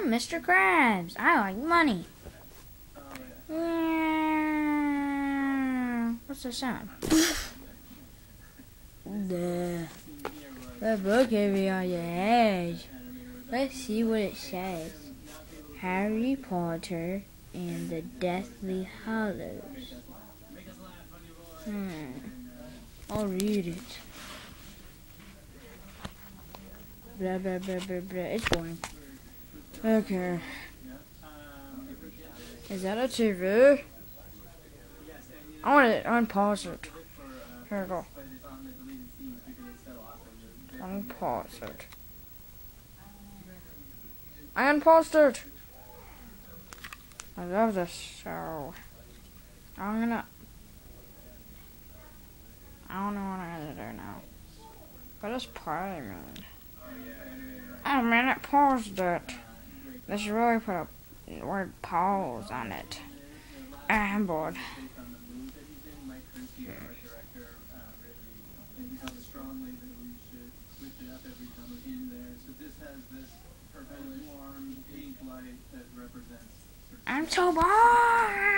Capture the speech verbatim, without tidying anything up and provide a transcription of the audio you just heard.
I'm Mister Krabs. I like money. Yeah. What's the sound? the the book heavy on your edge. Let's see what it says. Harry Potter and the Deathly Hallows. Hmm. I'll read it. Blah blah blah blah blah. It's boring. Okay. Is that a T V? I want to unpause it. Here we go. Unpause it. I unpaused it. I love this show. I'm gonna. I don't know what I'm gonna do now. What does play mean? Oh man, it paused it. They should really put a word pause on it. I'm bored. I'm so bored.